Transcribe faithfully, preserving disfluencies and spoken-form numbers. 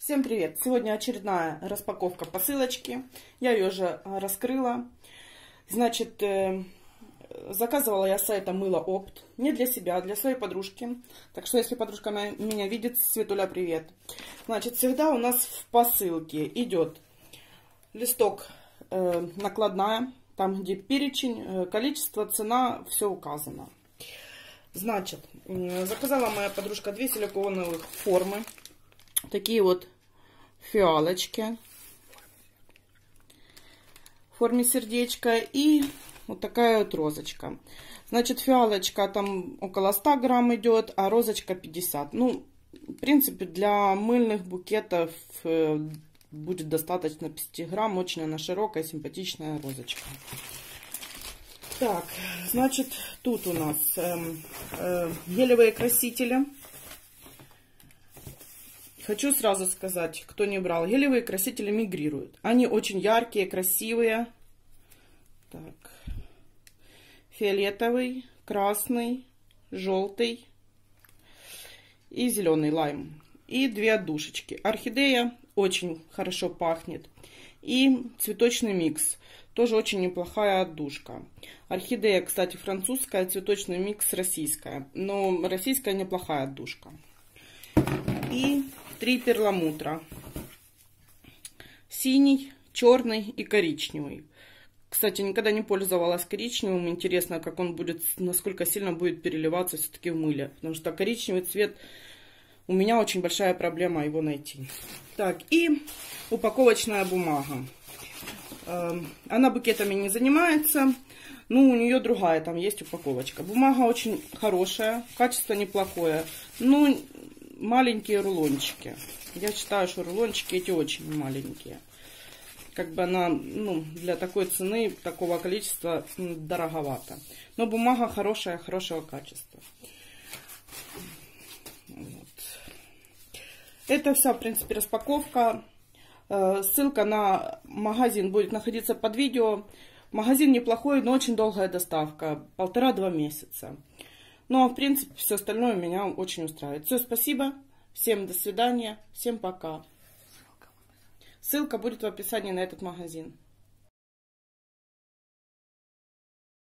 Всем привет! Сегодня очередная распаковка посылочки. Я ее уже раскрыла. Значит, заказывала я с сайта Мыло Опт. Не для себя, а для своей подружки. Так что, если подружка меня видит, Светуля, привет. Значит, всегда у нас в посылке идет листок накладная. Там, где перечень, количество, цена, все указано. Значит, заказала моя подружка две силиконовых формы. Такие вот фиалочки в форме сердечка и вот такая вот розочка. Значит, фиалочка там около ста грамм идет, а розочка пятьдесят. Ну, в принципе, для мыльных букетов будет достаточно пяти грамм. Очень она широкая, симпатичная розочка. Так, значит, тут у нас э, э, гелевые красители. Хочу сразу сказать, кто не брал, гелевые красители мигрируют. Они очень яркие, красивые. Так. Фиолетовый, красный, желтый и зеленый лайм. И две отдушечки. Орхидея очень хорошо пахнет. И цветочный микс. Тоже очень неплохая отдушка. Орхидея, кстати, французская, цветочный микс российская. Но российская неплохая отдушка. И три перламутра. Синий, черный и коричневый. Кстати, никогда не пользовалась коричневым. Интересно, как он будет, насколько сильно будет переливаться все-таки в мыле. Потому что коричневый цвет, у меня очень большая проблема его найти. Так, и упаковочная бумага. Она букетами не занимается. Ну, у нее другая, там есть упаковочка. Бумага очень хорошая, качество неплохое. Ну, маленькие рулончики. Я считаю, что рулончики эти очень маленькие. Как бы она, ну, для такой цены, такого количества дороговато. Но бумага хорошая, хорошего качества. Вот. Это вся, в принципе, распаковка. Ссылка на магазин будет находиться под видео. Магазин неплохой, но очень долгая доставка. Полтора-два месяца. Ну, а в принципе, все остальное меня очень устраивает. Все, спасибо. Всем до свидания. Всем пока. Ссылка будет в описании на этот магазин.